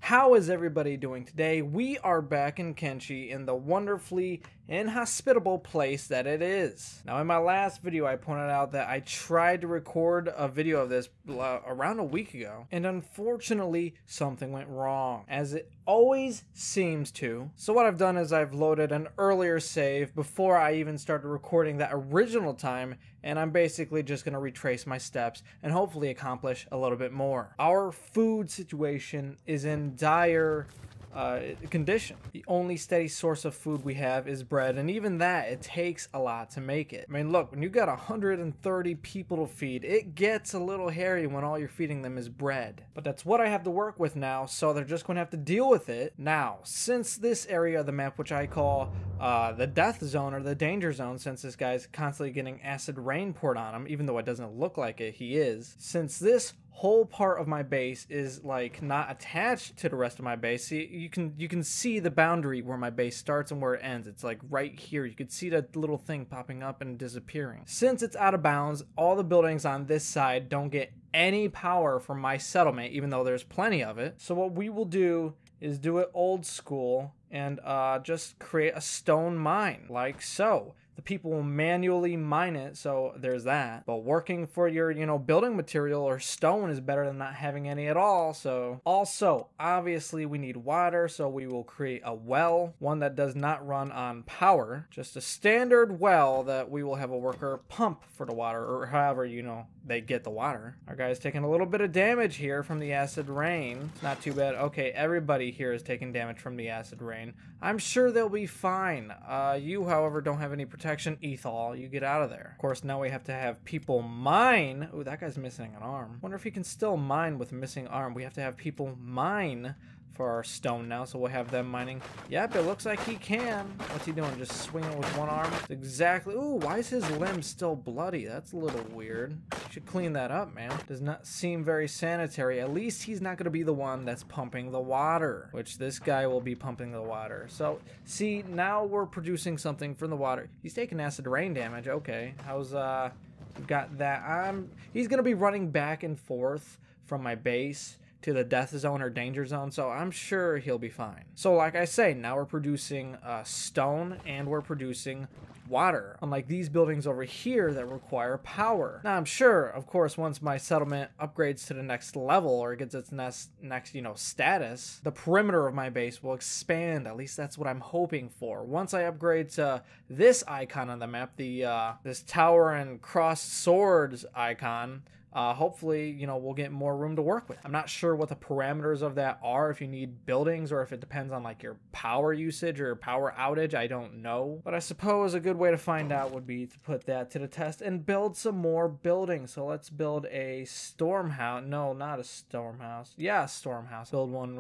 How is everybody doing today? We are back in Kenshi in the wonderfully inhospitable place that it is. Now in my last video I pointed out that I tried to record a video of this around a week ago, and unfortunately something went wrong, as it always seems to. So what I've done is I've loaded an earlier save before I even started recording that original time, and I'm basically just going to retrace my steps and hopefully accomplish a little bit more. Our food situation is in dire condition. The only steady source of food we have is bread, and even that, it takes a lot to make it. I mean, look, when you got 130 people to feed, it gets a little hairy when all you're feeding them is bread. But that's what I have to work with now, so they're just going to have to deal with it. Now, since this area of the map, which I call the death zone or the danger zone, since this guy's constantly getting acid rain poured on him, even though it doesn't look like it, he is. Since this whole part of my base is like not attached to the rest of my base. See, you can see the boundary where my base starts and where it ends. It's like right here. You can see that little thing popping up and disappearing. Since it's out of bounds, all the buildings on this side don't get any power from my settlement, even though there's plenty of it. So what we will do is do it old school and just create a stone mine like so. The people will manually mine it, so there's that. But working for your, building material or stone is better than not having any at all. So also, obviously we need water, so we will create a well, one that does not run on power, just a standard well that we will have a worker pump for the water, or however, they get the water. Our guy's taking a little bit of damage here from the acid rain. It's not too bad. Okay, everybody here is taking damage from the acid rain. I'm sure they'll be fine. You, however, don't have any protection. Ethol, you get out of there. Of course, now we have to have people mine. Ooh, that guy's missing an arm. Wonder if he can still mine with a missing arm. We have to have people mine for our stone now, so we'll have them mining. Yep, it looks like he can. What's he doing? Just swinging with one arm? Exactly. Ooh, why is his limb still bloody? That's a little weird. You should clean that up, man. Does not seem very sanitary. At least he's not going to be the one that's pumping the water, which this guy will be pumping the water. So, see, now we're producing something from the water. He's taking acid rain damage. Okay. How's, we've got that. He's going to be running back and forth from my base to the death zone or danger zone, so I'm sure he'll be fine. So like I say, now we're producing stone and we're producing water, unlike these buildings over here that require power. Now I'm sure, of course, once my settlement upgrades to the next level or gets its next status, the perimeter of my base will expand. At least that's what I'm hoping for. Once I upgrade to this icon on the map, the this tower and crossed swords icon, hopefully, we'll get more room to work with. I'm not sure what the parameters of that are, if you need buildings or if it depends on like your power usage or power outage. I don't know. But I suppose a good way to find out would be to put that to the test and build some more buildings. So let's build a storm house. No, not a storm house. Yeah, a storm house. Build one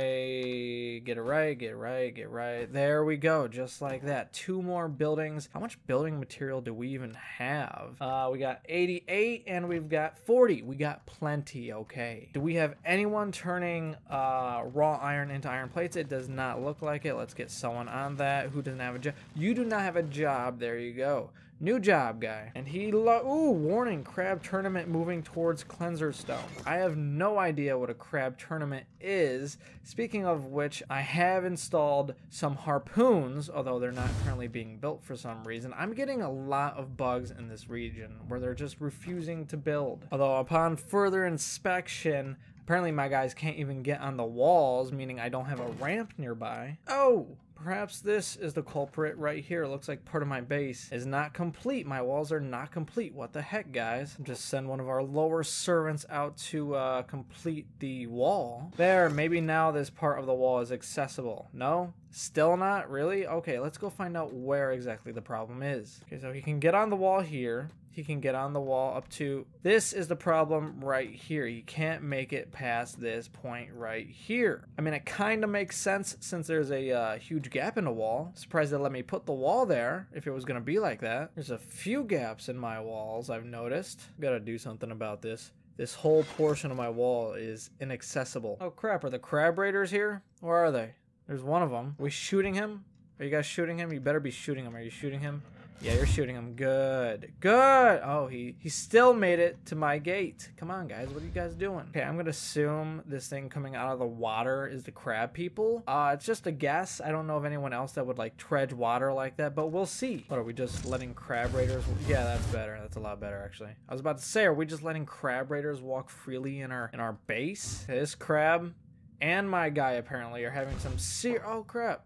right. Get it right, get it right, get it right. There we go. Just like that. 2 more buildings. How much building material do we even have? We got 88 and we've got 40. We got plenty. Okay. Do we have anyone turning raw iron into iron plates? It does not look like it. Let's get someone on that. Who doesn't have a job? You do not have a job. There you go. New job guy. And he ooh, warning, crab tournament moving towards cleanser stone. I have no idea what a crab tournament is. Speaking of which, I have installed some harpoons, although they're not currently being built for some reason. I'm getting a lot of bugs in this region where they're just refusing to build. Although upon further inspection, apparently my guys can't even get on the walls, meaning I don't have a ramp nearby. Oh! Perhaps this is the culprit right here. It looks like part of my base is not complete. My walls are not complete. What the heck, guys? Just send one of our lower servants out to complete the wall. There, maybe now this part of the wall is accessible. No? Still not? Really? Okay, let's go find out where exactly the problem is. Okay, so he can get on the wall here. He can get on the wall up to... This is the problem right here. He can't make it past this point right here. I mean, it kind of makes sense since there's a huge gap in the wall. Surprised they let me put the wall there if it was going to be like that. There's a few gaps in my walls, I've noticed. Gotta do something about this. This whole portion of my wall is inaccessible. Oh crap, are the crab raiders here? Where are they? There's one of them. Are we shooting him? Are you guys shooting him? You better be shooting him. Are you shooting him? Yeah, you're shooting him. Good. Good. Oh, he still made it to my gate. Come on, guys. What are you guys doing? Okay, I'm going to assume this thing coming out of the water is the crab people. It's just a guess. I don't know of anyone else that would like tread water like that, but we'll see. What, are we just letting crab raiders? Yeah, that's better. That's a lot better, actually. I was about to say, are we just letting crab raiders walk freely in our base? This crab and my guy apparently are having some oh, crap.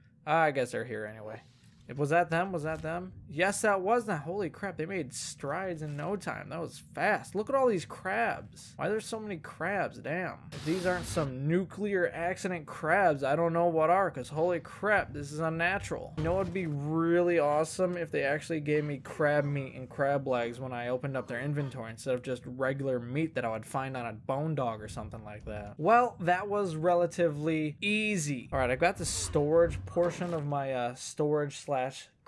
I guess they're here anyway. Was that them? Was that them? Yes, that was them. Holy crap, they made strides in no time. That was fast. Look at all these crabs. Why are there so many crabs? Damn. If these aren't some nuclear accident crabs, I don't know what are, because holy crap, this is unnatural. You know what would be really awesome? If they actually gave me crab meat and crab legs when I opened up their inventory instead of just regular meat that I would find on a bone dog or something like that. Well, that was relatively easy. All right, I got the storage portion of my storage /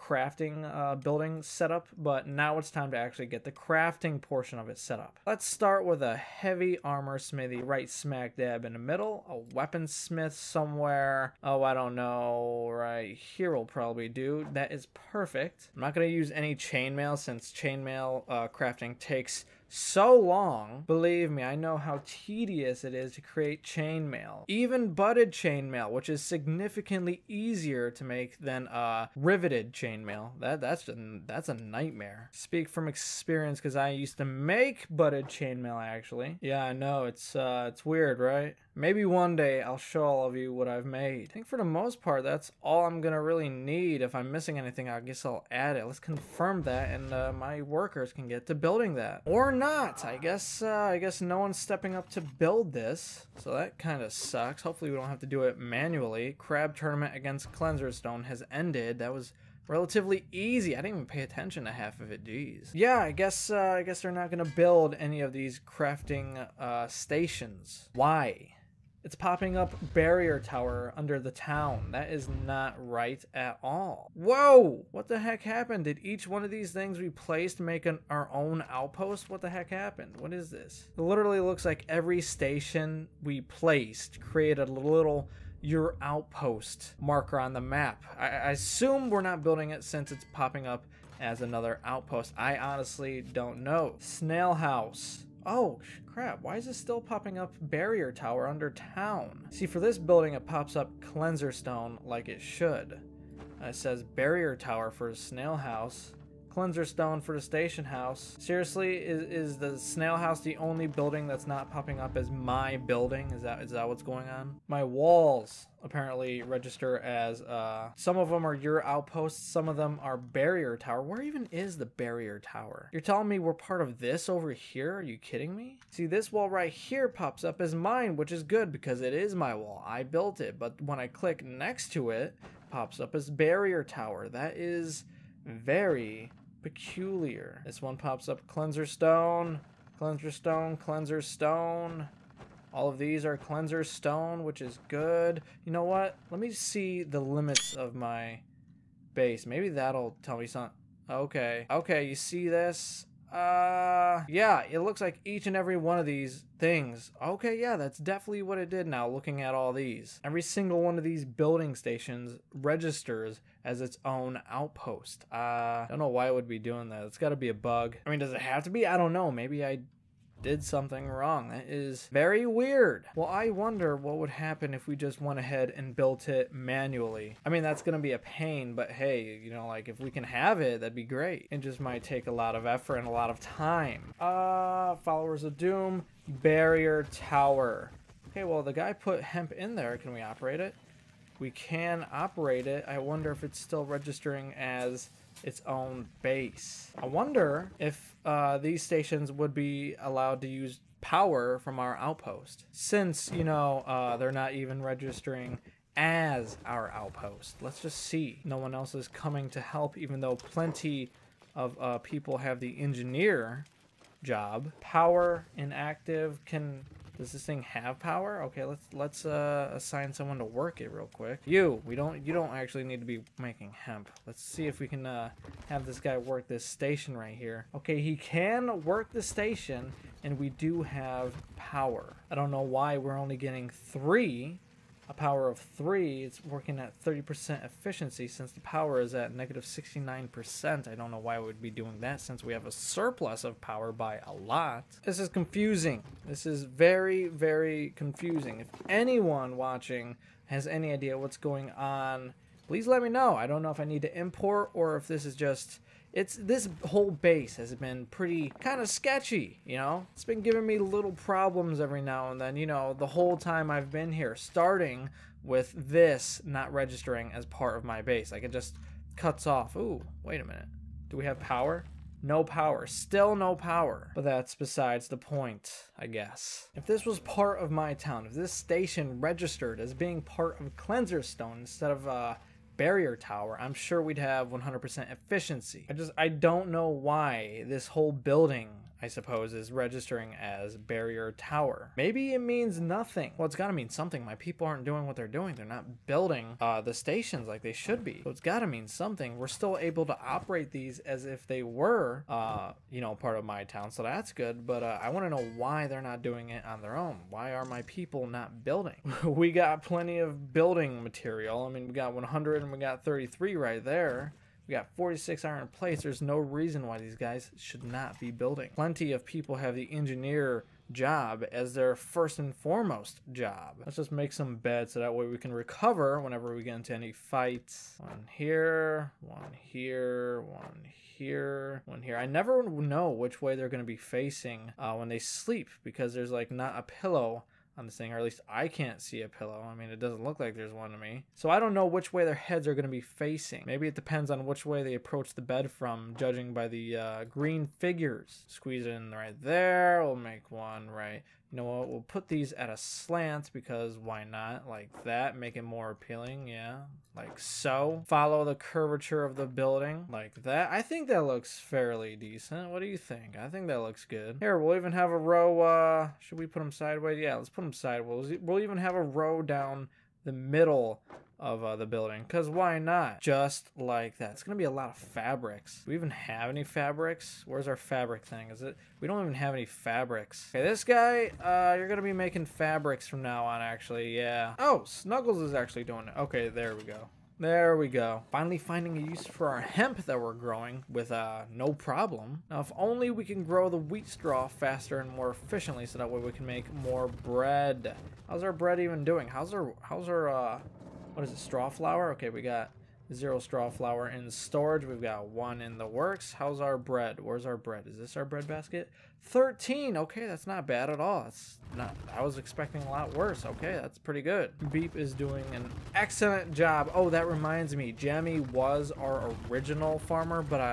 crafting building set up, but now it's time to actually get the crafting portion of it set up. Let's start with a heavy armor smithy right smack dab in the middle, a weaponsmith somewhere, oh, I don't know, right here will probably do. That is perfect. I'm not going to use any chainmail since chainmail crafting takes so long. Believe me, I know how tedious it is to create chainmail. Even butted chainmail, which is significantly easier to make than riveted chainmail. That's a nightmare. Speak from experience because I used to make butted chainmail actually. Yeah, I know, it's weird, right? Maybe one day I'll show all of you what I've made. I think for the most part, that's all I'm gonna really need. If I'm missing anything, I guess I'll add it. Let's confirm that, and my workers can get to building that. Or not. I guess no one's stepping up to build this, so that kind of sucks. Hopefully we don't have to do it manually. Crab tournament against Cleanser Stone has ended. That was relatively easy. I didn't even pay attention to half of it. Jeez. Yeah, I guess they're not gonna build any of these crafting stations. Why? It's popping up barrier tower under the town. That is not right at all. Whoa! What the heck happened? Did each one of these things we placed make our own outpost? What the heck happened? What is this? It literally looks like every station we placed created a little your outpost marker on the map. I assume we're not building it since it's popping up as another outpost. I honestly don't know. Snail house. Oh, crap. Why is it still popping up barrier tower under town? See, for this building, it pops up Cleanser Stone like it should. It says barrier tower for the snail house. Cleanser Stone for the station house. Seriously, is the snail house the only building that's not popping up as my building? Is that what's going on? My walls apparently register as some of them are your outposts, some of them are barrier tower. Where even is the barrier tower? You're telling me we're part of this over here? Are you kidding me? See, this wall right here pops up as mine, which is good because it is my wall. I built it, but when I click next to it, it pops up as barrier tower. That is very peculiar. This one pops up Cleanser Stone, Cleanser Stone, Cleanser Stone. All of these are Cleanser Stone, which is good. You know what? Let me see the limits of my base. Maybe that'll tell me something. Okay. Okay, you see this? Yeah, it looks like each and every one of these things. Okay, yeah, that's definitely what it did now, looking at all these. Every single one of these building stations registers as its own outpost. I don't know why it would be doing that. It's gotta be a bug. I mean, does it have to be? I don't know. Maybe I did something wrong. That is very weird. Well, I wonder what would happen if we just went ahead and built it manually. I mean, that's gonna be a pain, but hey, you know, like if we can have it, that'd be great. It just might take a lot of effort and a lot of time. Followers of Doom, barrier tower. Okay, well, the guy put hemp in there. Can we operate it? We can operate it. I wonder if it's still registering as its own base. I wonder if these stations would be allowed to use power from our outpost, since, you know, they're not even registering as our outpost. Let's just see. No one else is coming to help, even though plenty of people have the engineer job. Power inactive. Does this thing have power? Okay, let's assign someone to work it real quick. You don't actually need to be making hemp. Let's see if we can have this guy work this station right here. Okay, he can work the station, and we do have power. I don't know why we're only getting 3 a power of 3, it's working at 30% efficiency since the power is at negative 69%. I don't know why it would be doing that since we have a surplus of power by a lot. This is confusing. This is very, very confusing. If anyone watching has any idea what's going on, please let me know. I don't know if I need to import or if this is just... this whole base has been pretty kind of sketchy, you know? It's been giving me little problems every now and then, you know, the whole time I've been here, starting with this not registering as part of my base. Like, it just cuts off. Ooh, wait a minute. Do we have power? No power. Still no power. But that's besides the point, I guess. If this was part of my town, if this station registered as being part of Cleanser Stone instead of barrier tower, I'm sure we'd have 100% efficiency. I don't know why this whole building, I suppose, is registering as barrier tower. Maybe it means nothing. Well, it's gotta mean something. My people aren't doing what they're doing. They're not building the stations like they should be. So it's gotta mean something. We're still able to operate these as if they were, you know, part of my town. So that's good. But I want to know why they're not doing it on their own. Why are my people not building? We got plenty of building material. I mean, we got 100 and we got 33 right there. We got 46 iron plates. There's no reason why these guys should not be building. Plenty of people have the engineer job as their first and foremost job. Let's just make some beds so that way we can recover whenever we get into any fights. One here, one here, one here, one here. I never know which way they're going to be facing when they sleep because there's like not a pillow on this thing, or at least I can't see a pillow. I mean, it doesn't look like there's one to me. So I don't know which way their heads are going to be facing. Maybe it depends on which way they approach the bed from, judging by the green figures. Squeeze it in right there. We'll make one right. You know what? We'll put these at a slant because why not? Like that. Make it more appealing. Yeah. Like so. Follow the curvature of the building. Like that. I think that looks fairly decent. What do you think? I think that looks good. Here, we'll even have a row. Should we put them sideways? Yeah, let's put them sideways. We'll even have a row down the middle of the building, because why not? Just like that. It's gonna be a lot of fabrics. Do we even have any fabrics? Where's our fabric thing? Is it? We don't even have any fabrics. Okay, this guy, you're gonna be making fabrics from now on, actually. Yeah. Oh, Snuggles is actually doing it. Okay, there we go. There we go. Finally finding a use for our hemp that we're growing with no problem. Now, if only we can grow the wheat straw faster and more efficiently so that way we can make more bread. How's our bread even doing? How's our what is it, straw flour? Okay, we got 0 straw flour in storage. We've got 1 in the works. How's our bread? Where's our bread? Is this our bread basket? 13. Okay, that's not bad at all. It's not. I was expecting a lot worse. Okay, that's pretty good. Beep is doing an excellent job. Oh, that reminds me. Jammy was our original farmer, but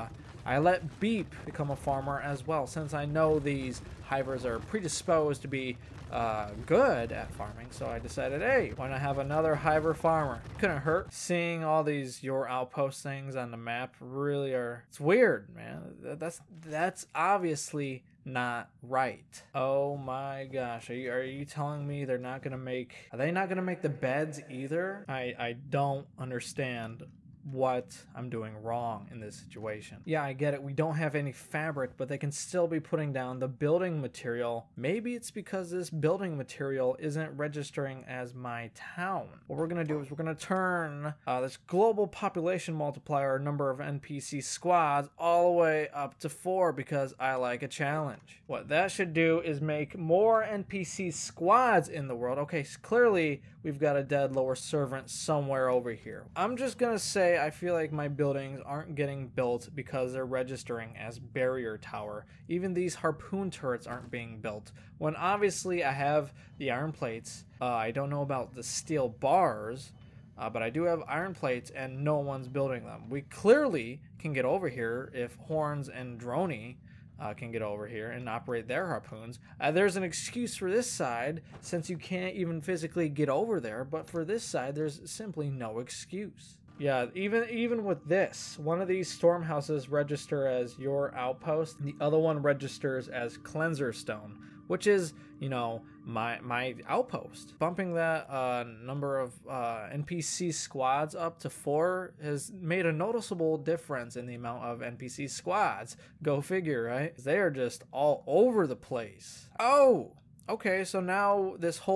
I let Beep become a farmer as well, since I know these hivers are predisposed to be good at farming. So I decided, hey, why not have another hiver farmer? Couldn't hurt. Seeing all these your outpost things on the map really it's weird, man. That's obviously not right. Oh my gosh, are you telling me are they not gonna make the beds either? I don't understand what I'm doing wrong in this situation. Yeah, I get it. We don't have any fabric, but they can still be putting down the building material. Maybe it's because this building material isn't registering as my town. What we're going to do is we're going to turn this global population multiplier number of NPC squads all the way up to 4 because I like a challenge. What that should do is make more NPC squads in the world. Okay, so clearly we've got a dead lower servant somewhere over here. I'm just going to say I feel like my buildings aren't getting built because they're registering as barrier tower. Even these harpoon turrets aren't being built, when obviously I have the iron plates. I don't know about the steel bars, but I do have iron plates and no one's building them. We clearly can get over here if Horns and Droney can get over here and operate their harpoons. There's an excuse for this side since you can't even physically get over there, but for this side there's simply no excuse. Yeah, even with this, one of these storm houses register as your outpost, and the other one registers as Cleanser Stone, which is, you know, my outpost. Bumping that number of NPC squads up to 4 has made a noticeable difference in the amount of NPC squads. Go figure, right? They are just all over the place. Oh, okay, so now this whole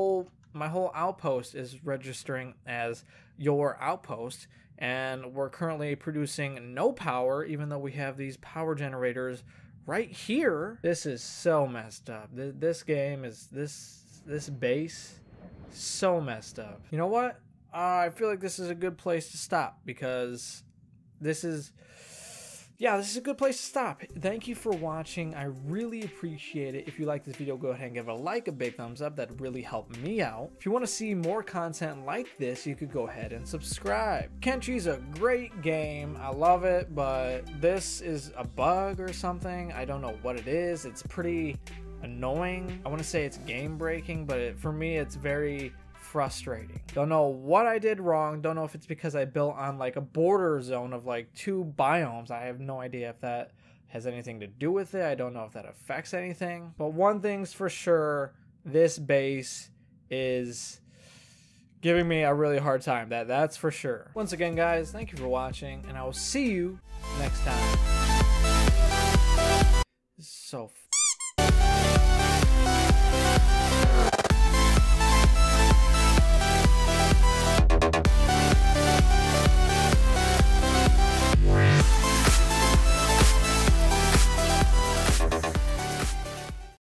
my whole outpost is registering as your outpost, and we're currently producing no power even though we have these power generators right here. This is so messed up. This game is this base so messed up. You know what? I feel like this is a good place to stop, because this is a good place to stop. Thank you for watching. I really appreciate it. If you like this video, go ahead and give it a like, a big thumbs up. That'd really help me out. If you want to see more content like this, you could go ahead and subscribe. Kenshi's a great game. I love it, but this is a bug or something. I don't know what it is. It's pretty annoying. I want to say it's game breaking, but for me, it's very frustrating. Don't know what I did wrong. Don't know if it's because I built on like a border zone of like 2 biomes. I have no idea if that has anything to do with it. I don't know if that affects anything. But one thing's for sure, this base is giving me a really hard time. That's for sure. Once again, guys, thank you for watching, and I will see you next time. This is so